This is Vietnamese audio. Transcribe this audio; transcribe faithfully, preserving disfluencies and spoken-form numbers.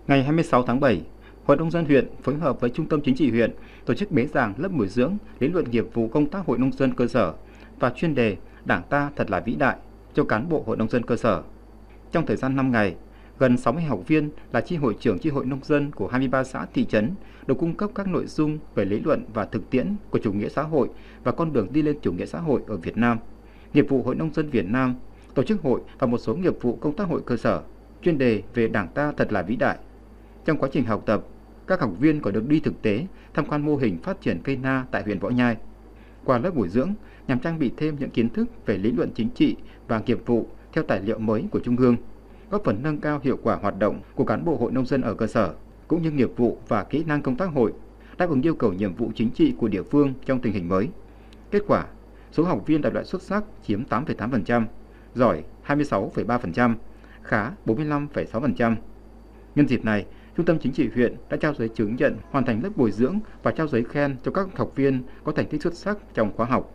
Ngày hai mươi sáu tháng bảy, Hội nông dân huyện phối hợp với Trung tâm Chính trị huyện tổ chức bế giảng lớp bồi dưỡng lý luận nghiệp vụ công tác hội nông dân cơ sở và chuyên đề Đảng ta thật là vĩ đại cho cán bộ hội nông dân cơ sở. Trong thời gian năm ngày, gần sáu mươi học viên là chi hội trưởng chi hội nông dân của hai mươi ba xã thị trấn được cung cấp các nội dung về lý luận và thực tiễn của chủ nghĩa xã hội và con đường đi lên chủ nghĩa xã hội ở Việt Nam, nghiệp vụ hội nông dân Việt Nam, tổ chức hội và một số nghiệp vụ công tác hội cơ sở, chuyên đề về Đảng ta thật là vĩ đại. Trong quá trình học tập, các học viên còn được đi thực tế tham quan mô hình phát triển cây na tại huyện Võ Nhai. Qua lớp bồi dưỡng nhằm trang bị thêm những kiến thức về lý luận chính trị và nghiệp vụ theo tài liệu mới của Trung ương, góp phần nâng cao hiệu quả hoạt động của cán bộ hội nông dân ở cơ sở, cũng như nghiệp vụ và kỹ năng công tác hội, đáp ứng yêu cầu nhiệm vụ chính trị của địa phương trong tình hình mới. Kết quả, số học viên đạt loại xuất sắc chiếm tám phẩy tám phần trăm, giỏi hai mươi sáu phẩy ba phần trăm, khá bốn mươi lăm phẩy sáu phần trăm. Nhân dịp này, Trung tâm Chính trị huyện đã trao giấy chứng nhận hoàn thành lớp bồi dưỡng và trao giấy khen cho các học viên có thành tích xuất sắc trong khóa học.